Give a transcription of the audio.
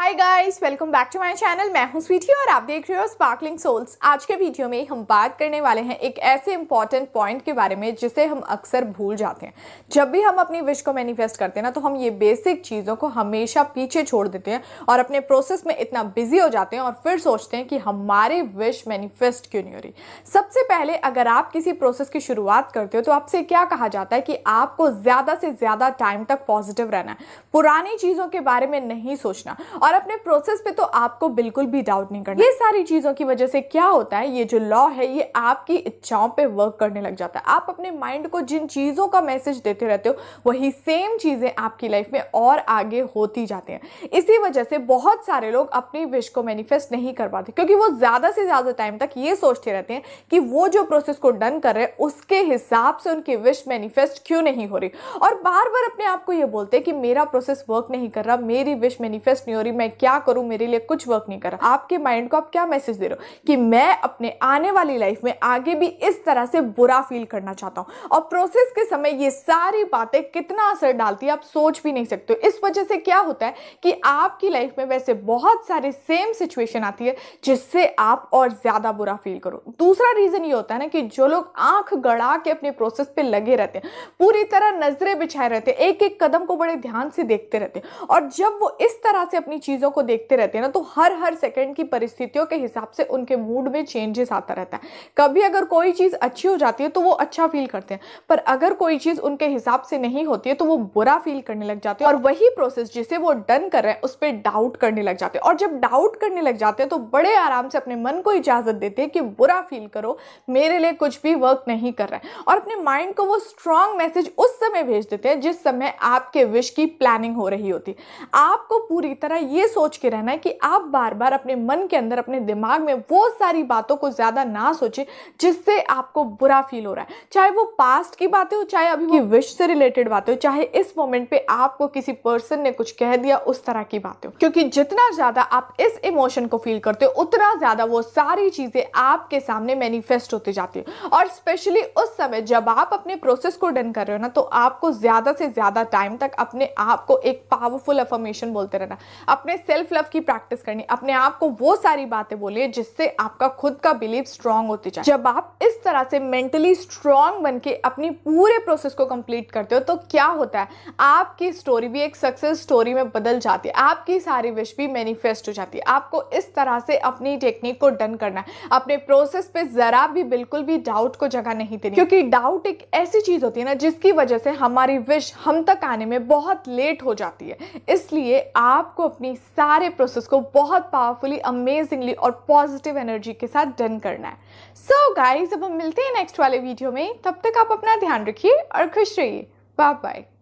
Hi guys, welcome back to my channel. मैं हूं स्वीटी और आप देख रहे हो स्पार्कलिंग सोल्स। आज के वीडियो में हम बात करने वाले हैं एक ऐसे इंपॉर्टेंट पॉइंट के बारे में जिसे हम अक्सर भूल जाते हैं। जब भी हम अपनी विश को मैनिफेस्ट करते हैं ना, तो हम ये बेसिक चीज़ों को हमेशा पीछे छोड़ देते हैं और अपने प्रोसेस में इतना बिजी हो जाते हैं और फिर सोचते हैं कि हमारी विश मैनिफेस्ट क्यों नहीं हो रही। सबसे पहले अगर आप किसी प्रोसेस की शुरुआत करते हो तो आपसे क्या कहा जाता है कि आपको ज़्यादा से ज़्यादा टाइम तक पॉजिटिव रहना है, पुरानी चीज़ों के बारे में नहीं सोचना और अपने प्रोसेस पे तो आपको बिल्कुल भी डाउट नहीं करना। ये सारी चीजों की वजह से क्या होता है, ये जो लॉ है ये आपकी इच्छाओं पे वर्क करने लग जाता है। आप अपने माइंड को जिन चीजों का मैसेज देते रहते हो वही सेम चीजें आपकी लाइफ में और आगे होती जाती हैं। इसी वजह से बहुत सारे लोग अपनी विश को मैनिफेस्ट नहीं कर पाते क्योंकि वो ज्यादा से ज्यादा टाइम तक ये सोचते रहते हैं कि वो जो प्रोसेस को डन कर रहे हैं उसके हिसाब से उनकी विश मैनिफेस्ट क्यों नहीं हो रही, और बार बार अपने आप को ये बोलते हैं कि मेरा प्रोसेस वर्क नहीं कर रहा, मेरी विश मैनिफेस्ट नहीं हो रही, मैं क्या करूं, मेरे लिए कुछ वर्क नहीं कर रहा। आपके माइंड को आप क्या मैसेज दे रहे हो कि मैं अपने आने वाली लाइफ में आगे भी इस तरह से बुरा फील करना चाहता हूं, और प्रोसेस के समय ये सारी बातें कितना असर डालती है आप सोच भी नहीं सकते। इस वजह से क्या होता है कि आपकी लाइफ में वैसे बहुत सारे सेम सिचुएशन आती है जिससे आप और ज्यादा बुरा फील करो। दूसरा रीजन ये होता है ना कि जो लोग आंख गड़ा के अपने प्रोसेस पे लगे रहते हैं, पूरी तरह नजरें बिछाए रहते हैं, एक एक कदम को बड़े ध्यान से देखते रहते हैं, और जब वो इस तरह से अपनी चीजों को देखते रहते हैं ना तो हर सेकंड की परिस्थितियों के हिसाब से उनके मूड में चेंजेस आता रहता है। कभी अगर कोई चीज अच्छी हो जाती है तो वो अच्छा फील करते हैं, पर अगर कोई चीज उनके हिसाब से नहीं होती है तो वो बुरा फील करने लग जाते हैं, और वही प्रोसेस जिसे वो डन कर रहे हैं उस पर डाउट करने लग जाते हैं। और जब डाउट करने लग जाते हैं तो बड़े आराम से अपने मन को इजाजत देते हैं कि बुरा फील करो, मेरे लिए कुछ भी वर्क नहीं कर रहा है, और अपने माइंड को वो स्ट्रॉन्ग मैसेज उस समय भेज देते हैं जिस समय आपके विश की प्लानिंग हो रही होती। आपको पूरी तरह ये सोच के रहना है कि आप बार बार अपने मन के अंदर, अपने दिमाग में वो सारी बातों को ज्यादा ना सोचें जिससे आपको बुरा फील हो रहा है, चाहे वो पास्ट की बातें हो, चाहे अभी की विश से रिलेटेड बातें हो, चाहे इस मोमेंट पे आपको किसी पर्सन ने कुछ कह दिया उस तरह की बातें हो। क्योंकि जितना ज्यादा आप इस इमोशन को फील करते हो उतना ज्यादा वो सारी चीजें आपके सामने मैनिफेस्ट होती जाती है। और स्पेशली उस समय जब आप अपने प्रोसेस को डन कर रहे हो ना, तो आपको ज्यादा से ज्यादा टाइम तक अपने आप को एक पावरफुल अफर्मेशन बोलते रहना, अपने सेल्फ लव की प्रैक्टिस करनी, अपने आप को वो सारी बातें बोलिए जिससे आपका खुद का बिलीव स्ट्रांग होती जाए। जब आप इस तरह से मेंटली स्ट्रांग बनके अपनी पूरे प्रोसेस को कंप्लीट करते हो तो क्या होता है, आपकी स्टोरी भी एक सक्सेस स्टोरी में बदल जाती है, आपकी सारी विश भी मैनिफेस्ट हो जाती है। आपको इस तरह से अपनी टेक्निक को डन करना है, अपने प्रोसेस पे जरा भी बिल्कुल भी डाउट को जगह नहीं देनी, क्योंकि डाउट एक ऐसी चीज होती है ना जिसकी वजह से हमारी विश हम तक आने में बहुत लेट हो जाती है। इसलिए आपको अपनी सारे प्रोसेस को बहुत पावरफुली, अमेजिंगली और पॉजिटिव एनर्जी के साथ डन करना है। सो गाइस, अब हम मिलते हैं नेक्स्ट वाले वीडियो में। तब तक आप अपना ध्यान रखिए और खुश रहिए। Bye bye.